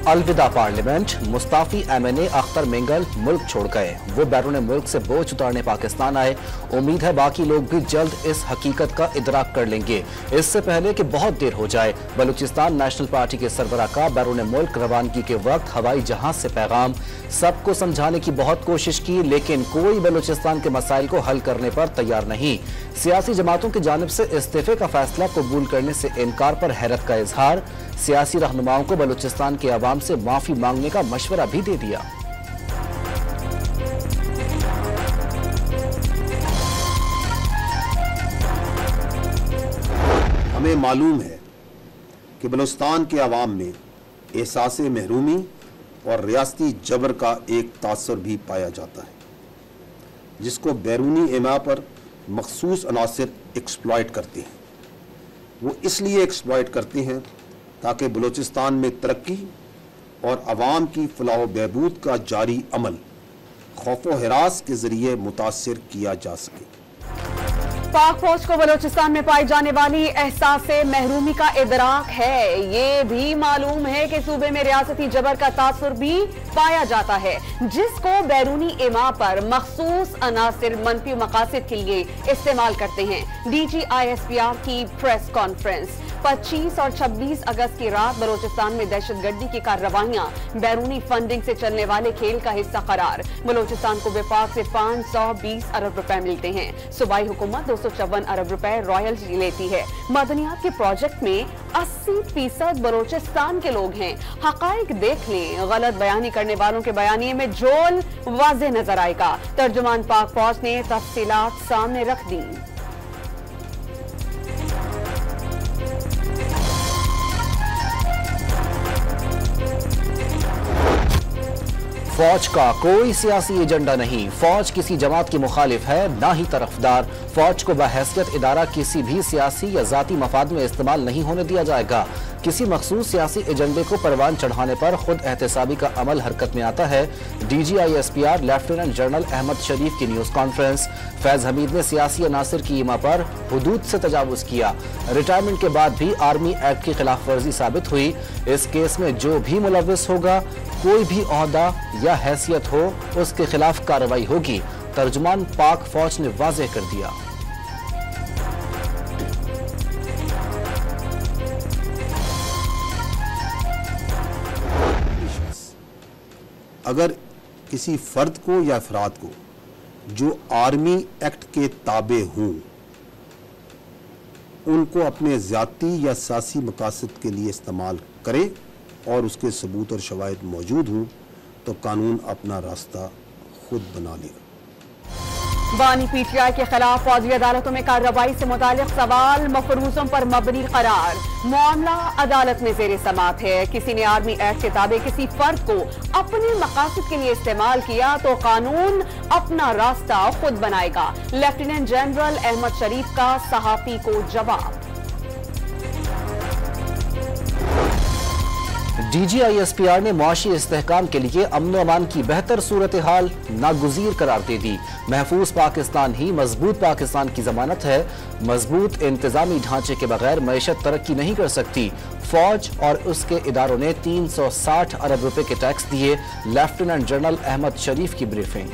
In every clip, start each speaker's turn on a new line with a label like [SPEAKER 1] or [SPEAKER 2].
[SPEAKER 1] अलविदा पार्लियामेंट, मुस्ताफी MNA अख्तर मिंगल मुल्क छोड़ गए। वो बैरून मुल्क से बोझ उतारने पाकिस्तान आए। उम्मीद है बाकी लोग भी जल्द इस हकीकत का इदराक कर लेंगे, इससे पहले कि बहुत देर हो जाए। बलूचिस्तान नेशनल पार्टी के सरबराह का बैरून मुल्क रवानगी के वक्त हवाई जहाज से पैगाम। सबको समझाने की बहुत कोशिश की, लेकिन कोई बलूचिस्तान के मसाइल को हल करने पर तैयार नहीं। सियासी जमातों की जानिब से इस्तीफे का फैसला कबूल करने से इनकार पर हैरत का इजहार। सियासी रहनुमाओं को बलूचिस्तान के अवाम से माफी मांगने का मशवरा भी दे दिया।
[SPEAKER 2] हमें मालूम है कि बलूचिस्तान के अवाम में एहसास महरूमी और रियासती जबर का एक तासर भी पाया जाता है, जिसको बैरूनी एमा पर मखसूस अनासिर एक्सप्लॉयट करते हैं। वो इसलिए एक्सप्लॉयट करते हैं ताकि बलूचिस्तान में तरक्की और अवाम की फलाह बहबूद का जारी अमल खौफ व हिरास के जरिए मुतासिर किया जा सके।
[SPEAKER 3] पाक फौज को बलूचिस्तान में पाई जाने वाली एहसास महरूमी का इदराक है। ये भी मालूम है कि सूबे में रियासती जबर का तासुर भी पाया जाता है, जिसको बैरूनी इमा पर मखसूस अनासिर मनफी मकासद के लिए इस्तेमाल करते हैं। DG ISPR की प्रेस कॉन्फ्रेंस। 25 और 26 अगस्त की रात बलूचिस्तान में दहशतगर्दी की कार्रवाइयां बैरूनी फंडिंग से चलने वाले खेल का हिस्सा करार। बलूचिस्तान को विफाक से 520 अरब रुपए मिलते हैं। सूबाई हुकूमत 254 अरब रुपए रॉयल्टी लेती है। मदनियात के प्रोजेक्ट में 80% बलूचिस्तान के लोग हैं। हकाइक देख लें, गलत बयानी करने वालों के बयानिए में झोल वाज़ेह नजर आएगा। तर्जुमान पाक फौज ने तफसीलात सामने रख दी।
[SPEAKER 1] फौज का कोई सियासी एजेंडा नहीं। फौज किसी जमात की मुखालिफ है, ना ही तरफदार। फौज को बहैसियत इदारा किसी भी सियासी या जाती मफाद में इस्तेमाल नहीं होने दिया जाएगा। किसी मखसूस सियासी एजेंडे को परवान चढ़ाने पर खुद एहतसाबी का अमल हरकत में आता है। DG ISPR lieutenant general Ahmed Sharif की न्यूज कॉन्फ्रेंस। फैज हमीद ने सियासी अनासिर की ईमा पर हुदूद से तजावुज किया। रिटायरमेंट के बाद भी आर्मी एक्ट की खिलाफ वर्जी साबित हुई। इस केस में जो भी मुलव्विस होगा, कोई भी ओहदा या हैसियत हो, उसके खिलाफ कार्रवाई होगी। तर्जुमान पाक फौज ने वाज़ेह कर दिया।
[SPEAKER 2] अगर किसी फर्द को या अफराद को जो आर्मी एक्ट के ताबे हों, उनको अपने ज़ाती या सियासी मकासद के लिए इस्तेमाल करे और उसके सबूत और शवाहिद मौजूद हों, तो कानून अपना रास्ता खुद बना लेगा।
[SPEAKER 3] बानी PTI के खिलाफ फौजी अदालतों में कार्रवाई से मुतालिक सवाल मफरूजों पर मबनी करार। मामला अदालत में जेर समात है। किसी ने आर्मी एक्ट के ताबे किसी फर्द को अपने मकासद के लिए इस्तेमाल किया तो कानून अपना रास्ता खुद बनाएगा। लेफ्टिनेंट जनरल अहमद शरीफ का सहाफी को जवाब।
[SPEAKER 1] DG ISPR ने मुआशी इस्तेहकाम के लिए अमन व अमान की बेहतर सूरत हाल नागुज़ीर करार दे दी। महफूज पाकिस्तान ही मजबूत पाकिस्तान की जमानत है। मजबूत इंतजामी ढांचे के बगैर मईशत तरक्की नहीं कर सकती। फौज और उसके इदारों ने 360 अरब रुपए के टैक्स दिए। लेफ्टिनेंट जनरल अहमद शरीफ की ब्रीफिंग।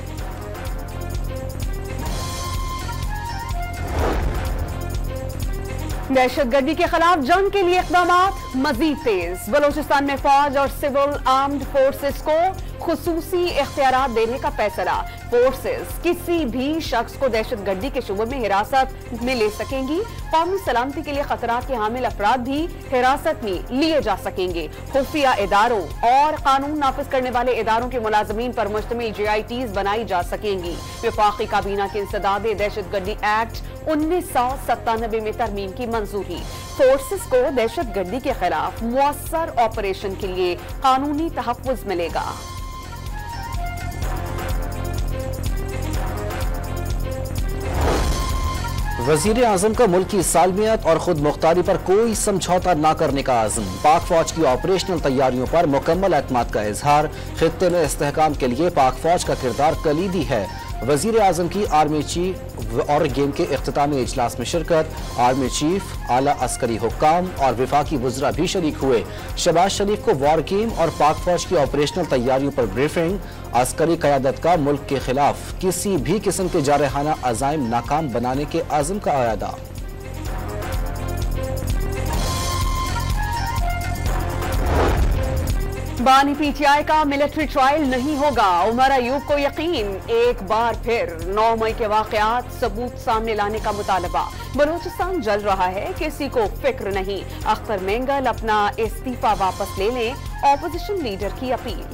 [SPEAKER 3] दहशतगर्दी के खिलाफ जंग के लिए इक़दामात मजीद तेज। बलूचिस्तान में फौज और सिविल आर्म्ड फोर्सेस को खुसूसी इख्तियारात देने का फैसला। फोर्सेस किसी भी शख्स को दहशतगर्दी के शुबे में हिरासत में ले सकेंगी। कौमी सलामती के लिए खतरात के हामिल अफराद भी हिरासत में लिए जा सकेंगे। खुफिया इदारों और कानून नाफिज करने वाले इदारों के मुलाजमीन पर मुश्तमिल JITs बनाई जा सकेंगी। वफाकी काबीना के इंसदाद दहशतगर्दी एक्ट 1997 में तरमीम की मंजूरी। फोर्सेस को दहशतगर्दी के खिलाफ मुअस्सर ऑपरेशन के लिए कानूनी तहफ़्फ़ुज़ मिलेगा।
[SPEAKER 1] वज़ीर आज़म का मुल्क की सालमियत और खुद मुख्तारी पर कोई समझौता न करने का आज़म। पाक फौज की ऑपरेशनल तैयारियों पर मुकम्मल एतमाद का इजहार। खित्ते में इस्तेहकाम के लिए पाक फौज का किरदार कलीदी है। वजीर आजम की आर्मी चीफ और गेम के इख्तितामी इजलास में शिरकत। आर्मी चीफ, आला अस्करी हुक्काम और विफाकी वज़रा भी शरीक हुए। शहबाज शरीफ को वॉर गेम और पाक फौज की ऑपरेशनल तैयारियों पर ब्रीफिंग। अस्करी क़यादत का मुल्क के खिलाफ किसी भी किस्म के जारहाना अज़ाइम नाकाम बनाने के आज़म का आयादा।
[SPEAKER 3] बानी पीटीआई का मिलिट्री ट्रायल नहीं होगा, उमर अयूब को यकीन। एक बार फिर 9 मई के वाकयात सबूत सामने लाने का मुतालबा। बलूचिस्तान जल रहा है, किसी को फिक्र नहीं। अख्तर मेंगल अपना इस्तीफा वापस ले लें, ऑपोजिशन लीडर की अपील।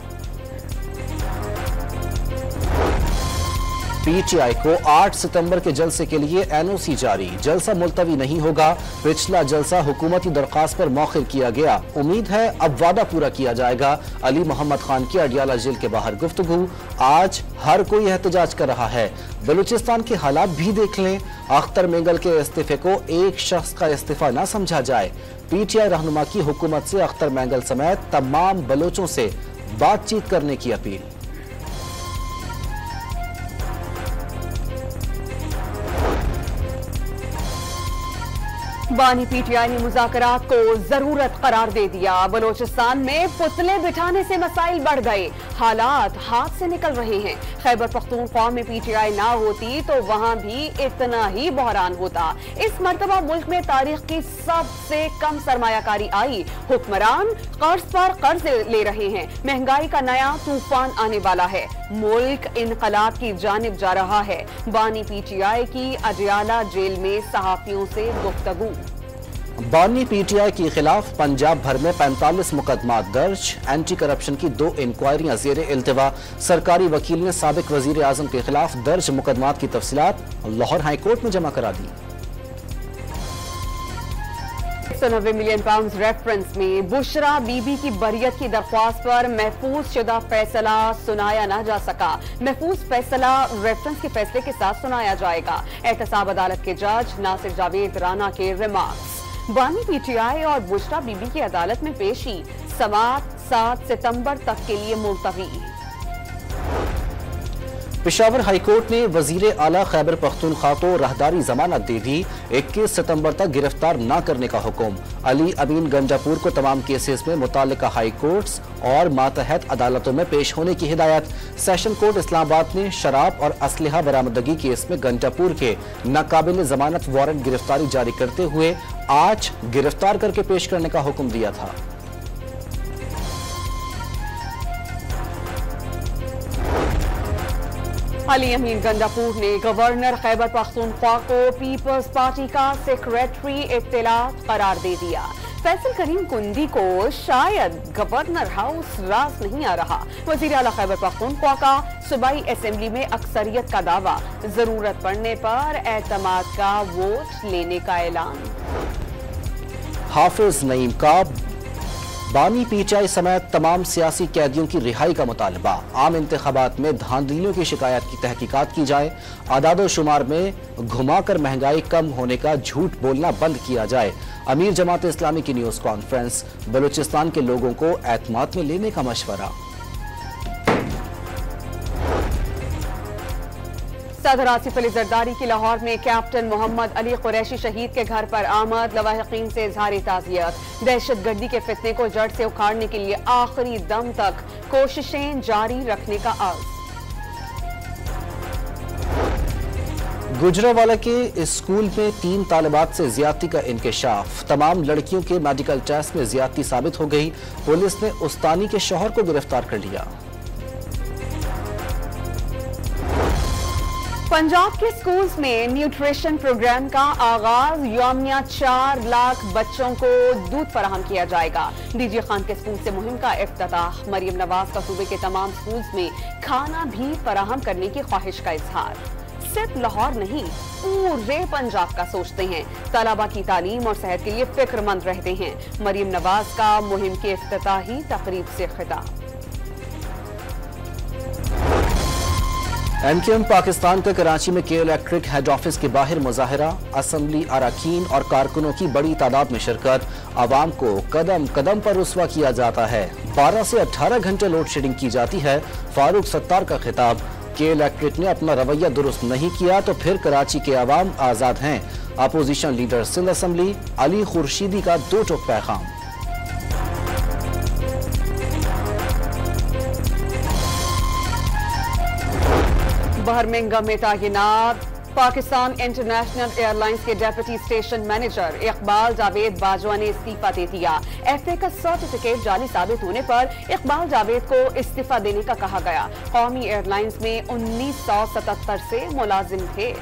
[SPEAKER 1] पीटीआई को 8 सितंबर के जलसे के लिए एनओसी जारी। जलसा मुलतवी नहीं होगा। पिछला जलसा हुकूमती दरख्वास्त पर मौखिर किया गया। उम्मीद है अब वादा पूरा किया जाएगा। अली मोहम्मद खान की अडियाला जेल के बाहर गुफ्तगू। आज हर कोई एहतजाज कर रहा है। बलूचिस्तान के हालात भी देख लें। अख्तर मेंगल के इस्तीफे को एक शख्स का इस्तीफा न समझा जाए। पीटीआई रहनुमा की हुकूमत से अख्तर मेंगल समेत तमाम बलोचों से बातचीत करने की अपील।
[SPEAKER 3] बानी पीटीआई ने मुज़ाकरात को जरूरत करार दे दिया। बलोचिस्तान में पुतले बिठाने से मसाइल बढ़ गए, हालात हाथ से निकल रहे हैं। खैबर पख्तूनख्वा में पीटीआई ना होती तो वहां भी इतना ही बहरान होता। इस मर्तबा मुल्क में तारीख की सबसे कम सरमायाकारी आई। हुक्मरान कर्ज पर कर्ज ले रहे हैं। महंगाई का नया तूफान आने वाला है। मुल्क इनकलाब की जानिब जा रहा है। बानी पीटीआई की अडियाला जेल में सहाफियों से गुफ्तगू।
[SPEAKER 1] बानी पीटीआई के खिलाफ पंजाब भर में 45 मुकदमा दर्ज। एंटी करप्शन की 2 इंक्वायरियां जेर इल्तिवा। सरकारी वकील ने साबिक वजीर आजम के खिलाफ दर्ज मुकदमात की तफसीलात लाहौर हाई कोर्ट में जमा करा दी।
[SPEAKER 3] 190 मिलियन पाउंड रेफरेंस में बुशरा बीबी की बरियत की दरख्वास्त पर महफूज शुदा फैसला सुनाया न जा सका। महफूज फैसला रेफरेंस के फैसले के साथ सुनाया जाएगा। एहतसाब अदालत के जज नासिर जावेद राना के रिमार्क्स। बानी पीटीआई और बुशरा बीबी की अदालत में पेशी समाअत 7 सितंबर तक के लिए मुलतवी।
[SPEAKER 1] पेशावर हाईकोर्ट ने वजीर आला खैबर पख्तूनख्वा को राहदारी जमानत दे दी। 21 सितंबर तक गिरफ्तार न करने का हुक्म। अली अमीन गंजापुर को तमाम केसेस में मुतालिका हाई कोर्ट्स और मातहत अदालतों में पेश होने की हिदायत। सेशन कोर्ट इस्लामाबाद ने शराब और असलहा बरामदगी केस में गंजापुर के नाकाबिल जमानत वारंट गिरफ्तारी जारी करते हुए आज गिरफ्तार करके पेश करने का हुक्म दिया था।
[SPEAKER 3] अली अमीन गंजापुर ने गवर्नर खैबर पख्तूनख्वा को पीपल्स पार्टी का सेक्रेटरी इत्तलात करार दे दिया। फैसल करीम कुंदी को शायद गवर्नर हाउस रास नहीं आ रहा। वजीर आला खैबर पख्तूनख्वा का सूबाई असेंबली में अक्सरियत का दावा। जरूरत पड़ने पर एतमाद का वोट लेने का ऐलान।
[SPEAKER 1] हाफिज नईम का बानी पीटीआई समेत तमाम सियासी कैदियों की रिहाई का मुतालबा। आम इंतखाबात में धांधलियों की शिकायत की तहकीकात की जाए। आदादो शुमार में घुमाकर महंगाई कम होने का झूठ बोलना बंद किया जाए। अमीर जमात इस्लामी की न्यूज कॉन्फ्रेंस। बलूचिस्तान के लोगों को एतमाद में लेने का मशवरा।
[SPEAKER 3] सदर आसिफ अली जरदारी की लाहौर में कैप्टन मोहम्मद अली कुरैशी शहीद के घर पर आमद। लवाहिकीन से इजहार ताज़ियत। दहशतगर्दी के फितने को जड़ से उखाड़ने के लिए आखिरी दम तक कोशिशें जारी रखने का आज़।
[SPEAKER 1] गुजरावाला के स्कूल में 3 तालिबात से ज्यादती का इंकशाफ। तमाम लड़कियों के मेडिकल टेस्ट में ज्यादती साबित हो गई। पुलिस ने उस्तानी के शौहर को गिरफ्तार कर लिया।
[SPEAKER 3] पंजाब के स्कूल्स में न्यूट्रिशन प्रोग्राम का आगाज। यौमिया 4 लाख बच्चों को दूध फराहम किया जाएगा। डीजी खान के स्कूल से मुहिम का इफ्तिताह। मरियम नवाज का सूबे के तमाम स्कूल्स में खाना भी फराहम करने की ख्वाहिश का इजहार। सिर्फ लाहौर नहीं, पूरे पंजाब का सोचते हैं। तलबा की तालीम और सेहत के लिए फिक्रमंद रहते हैं। मरियम नवाज का मुहिम के इफ्तिताही तकरीब से खिताब।
[SPEAKER 1] एमक्यूएम पाकिस्तान का कराची में के इलेक्ट्रिक हेड ऑफिस के बाहर मुजाहरा। असम्बली अरकान और कारकुनों की बड़ी तादाद में शिरकत। आवाम को कदम कदम पर रुस्वा किया जाता है। 12 से 18 घंटे लोड शेडिंग की जाती है। फारूक सत्तार का खिताब। के इलेक्ट्रेट ने अपना रवैया दुरुस्त नहीं किया तो फिर कराची के अवाम आजाद हैं। Opposition leader Sindh assembly Ali Khurshidi का दो टोक पैगाम।
[SPEAKER 3] बर्मिंघम में तैनात पाकिस्तान इंटरनेशनल एयरलाइंस के deputy station manager Iqbal Javed Bajwa ने इस्तीफा दे दिया। एफए का सर्टिफिकेट जाली साबित होने पर इकबाल जावेद को इस्तीफा देने का कहा गया। कौमी एयरलाइंस में 1977 से मुलाजिम थे।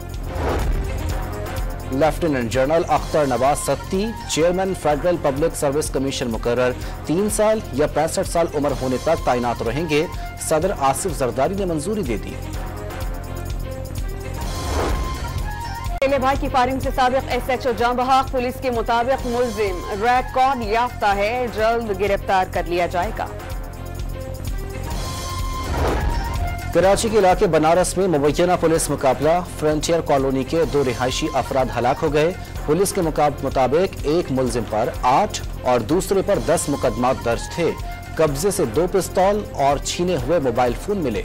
[SPEAKER 1] Lieutenant general Akhtar Nawaz Satti chairman Federal Public Service Commission मुकर्रर 3 साल या 65 साल उम्र होने तक तैनात रहेंगे। सदर आसिफ जरदारी ने मंजूरी दे दी।
[SPEAKER 3] पहले भाई की फायरिंग से साबिक एसएचओ जंबहक पुलिस के मुताबिक मुलजिम रिकॉर्ड याफ्ता है, जल्द गिरफ्तार कर लिया जाएगा।
[SPEAKER 1] कराची के इलाके बनारस में मुबैना पुलिस मुकाबला, फ्रंटियर कॉलोनी के 2 रिहायशी अफराद हलाक हो गए। पुलिस के मुताबिक एक मुलजिम पर 8 और दूसरे पर 10 मुकदमात दर्ज थे। कब्जे से 2 पिस्तौल और छीने हुए मोबाइल फोन मिले।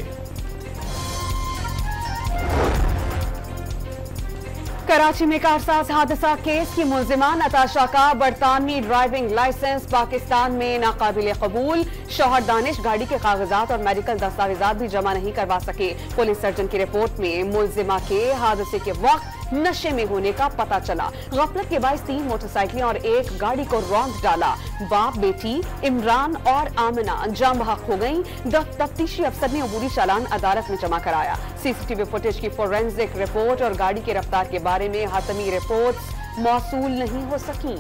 [SPEAKER 3] कराची में कारसाज हादसा केस की मुलजिमा नताशा का बरतानवी ड्राइविंग लाइसेंस पाकिस्तान में नाकाबिल कबूल। शौहर दानिश गाड़ी के कागजात और मेडिकल दस्तावेजात भी जमा नहीं करवा सके। पुलिस सर्जन की रिपोर्ट में मुलजिमा के हादसे के वक्त नशे में होने का पता चला। गफलत के बायस 3 मोटरसाइकिलें और एक गाड़ी को रौंद डाला। बाप बेटी इमरान और आमिना जाम बहक हो गईं। तफ्तीशी अफसर ने अबूरी चालान अदालत में जमा कराया। सीसीटीवी फुटेज की फोरेंसिक रिपोर्ट और गाड़ी की रफ्तार के बारे में हतमी रिपोर्ट्स मौसूल नहीं हो सकी।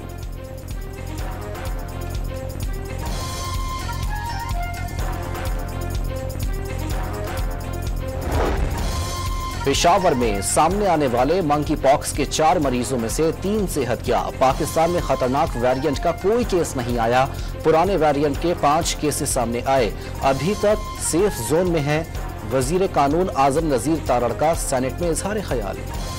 [SPEAKER 1] पेशावर में सामने आने वाले मंकी पॉक्स के 4 मरीजों में से 3 सेहतयाब। पाकिस्तान में खतरनाक वेरिएंट का कोई केस नहीं आया। पुराने वेरिएंट के 5 केसेस सामने आए। अभी तक सेफ जोन में है। वजीर कानून आजम नजीर तारड़ का सेनेट में इजहार ख्याल।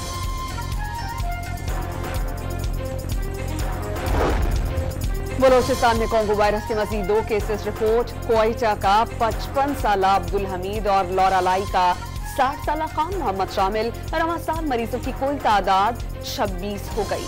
[SPEAKER 3] बलोचिस्तान में कोंगो वायरस के मजीद 2 केसेस रिपोर्ट। क्वेटा का 55 साल अब्दुल हमीद और लौरालाई का 60 साल खान मोहम्मद शामिल। रवां साल मरीजों की कुल तादाद 26 हो गई।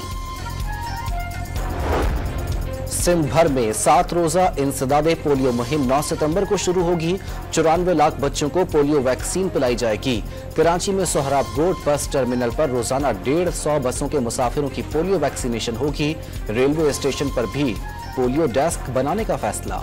[SPEAKER 1] सिंध भर में 7 रोजा इंसदादे पोलियो मुहिम 9 सितंबर को शुरू होगी। 94 लाख बच्चों को पोलियो वैक्सीन पिलाई जाएगी। कराची में सोहराब रोड बस टर्मिनल पर रोजाना 150 बसों के मुसाफिरों की पोलियो वैक्सीनेशन होगी। रेलवे स्टेशन पर भी पोलियो डेस्क बनाने का फैसला।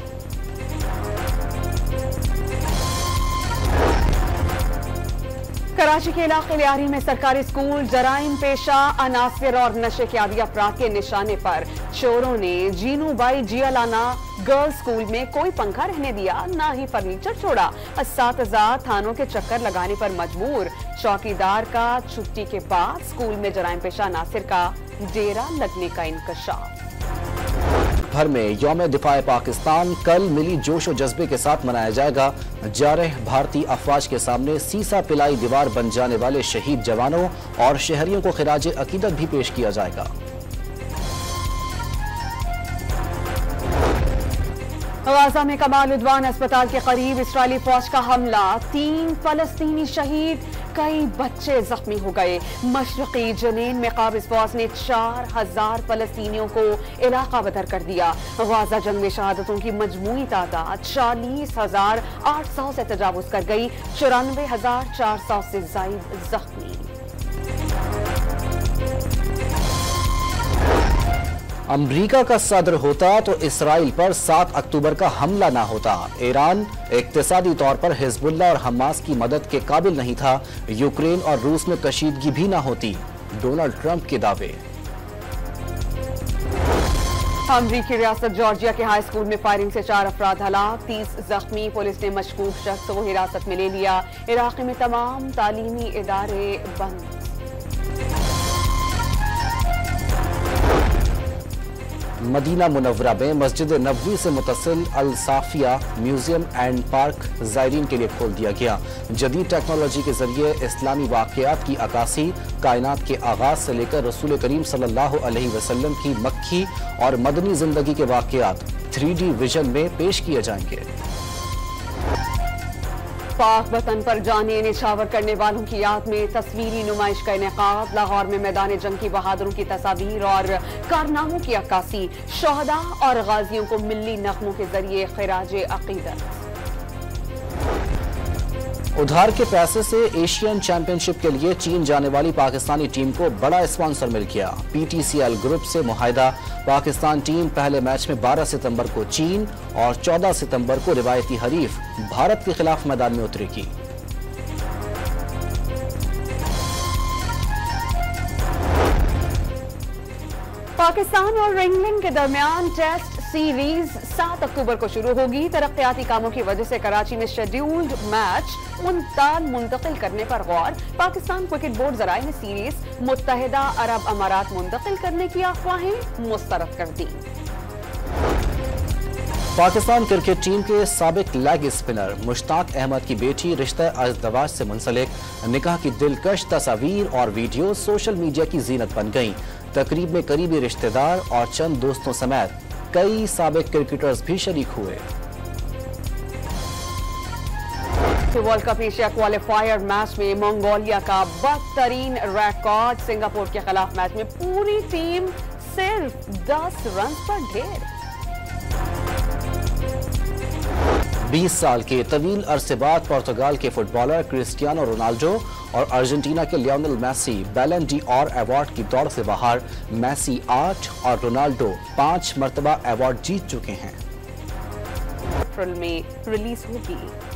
[SPEAKER 3] कराची के इलाके लियारी में सरकारी स्कूल जराइम पेशा अनासिर और नशे के आदी अफराद के निशाने पर चोरों ने जीनू बाई जियालाना गर्ल्स स्कूल में कोई पंखा रहने दिया, ना ही फर्नीचर छोड़ा। असातिज़ा थानों के चक्कर लगाने पर मजबूर। चौकीदार का छुट्टी के बाद स्कूल में जराइम पेशा अनासिर का डेरा लगने का इंकशाफ।
[SPEAKER 1] भर में यौम दिफाए पाकिस्तान कल मिली जोशो जज्बे के साथ मनाया जाएगा। जारह भारतीय अफवाज के सामने सीसा पिलाई दीवार बन जाने वाले शहीद जवानों और शहरियों को खिराज अकीदत भी पेश किया जाएगा।
[SPEAKER 3] गाजा में कमाल उद्वान अस्पताल के करीब इस्राएली फौज का हमला, 3 फलस्तीनी शहीद, कई बच्चे जख्मी हो गए। मशरकी जनीन में काबिज फौज ने 4000 फलस्तीनियों को इलाका बदर कर दिया। गाजा जंग में शहादतों की मजमूई तादाद 40,800 से तजावुज कर गई। 94,400 से जायद जख्मी।
[SPEAKER 1] अमरीका का सदर होता तो इसराइल पर 7 अक्टूबर का हमला ना होता। ईरान इक्तिसादी तौर पर हिजबुल्लाह और हमास की मदद के काबिल नहीं था। यूक्रेन और रूस में कशीदगी भी ना होती। डोनाल्ड ट्रंप के दावे।
[SPEAKER 3] अमरीकी रियासत जॉर्जिया के हाई स्कूल में फायरिंग से 4 अफराद हलाक, 30 जख्मी। पुलिस ने मशकूक शख्स को हिरासत में ले लिया। इलाके में तमाम तालीमी इदारे बंद।
[SPEAKER 1] मदीना मुनव्वरा में मस्जिद नबवी से मुतसिल Al Safiya museum and park ज़ायरीन के लिए खोल दिया गया। जदीद टेक्नोलॉजी के जरिए इस्लामी वाक़यात की अक्कासी, कायनात के आगाज से लेकर रसूल करीम सल्लल्लाहु अलैहि वसल्लम की मक्की और मदनी जिंदगी के वाक़यात 3D विजन में पेश किए जाएंगे।
[SPEAKER 3] पाक वतन पर जाने निछावर करने वालों की याद में तस्वीरी नुमाइश का इनेकाद। लाहौर में मैदान जंग की बहादुरों की तस्वीर और कारनामों की अक्कासी। शोहदा और गाजियों को मिल्ली नगमों के जरिए खिराज अकीदत।
[SPEAKER 1] उधार के पैसे से एशियन चैंपियनशिप के लिए चीन जाने वाली पाकिस्तानी टीम को बड़ा स्पॉन्सर मिल गया। PTCL ग्रुप से मुआहिदा। पाकिस्तान टीम पहले मैच में 12 सितंबर को चीन और 14 सितंबर को रिवायती हरीफ भारत के खिलाफ मैदान में उतरेगी।
[SPEAKER 3] पाकिस्तान और इंग्लैंड के दरमियान टेस्ट सीरीज 7 अक्टूबर को शुरू होगी। तरक्याती कामों की वजह से कराची में शेड्यूल्ड मैच मुंतकिल करने पर गौर। पाकिस्तान क्रिकेट बोर्ड जराए ने सीरीज मुत्तहिदा अरब अमारात मुंतकिल करने की अफवाहें मुस्तरद कर दी।
[SPEAKER 1] पाकिस्तान क्रिकेट टीम के साबिक लेग स्पिनर मुश्ताक अहमद की बेटी रिश्ता अज़दवाज से मुंसलिक निकाह की दिलकश तस्वीर और वीडियो सोशल मीडिया की जीनत बन गईं। तकरीब में करीबी रिश्तेदार और चंद दोस्तों समेत कई साबिक क्रिकेटर्स भी शरीक हुए।
[SPEAKER 3] World cup Asia qualifier match में मंगोलिया का बदतरीन रिकॉर्ड। सिंगापुर के खिलाफ मैच में पूरी टीम सिर्फ 10 रन पर ढेर।
[SPEAKER 1] 20 साल के तवील अरसे बाद पुर्तगाल के फुटबॉलर क्रिस्टियानो रोनाल्डो और अर्जेंटीना के Lionel Messi Ballon d'Or award की दौड़ से बाहर। मेसी 8 और रोनाल्डो 5 मरतबा अवार्ड जीत चुके हैं।
[SPEAKER 3] अप्रैल में रिलीज होगी।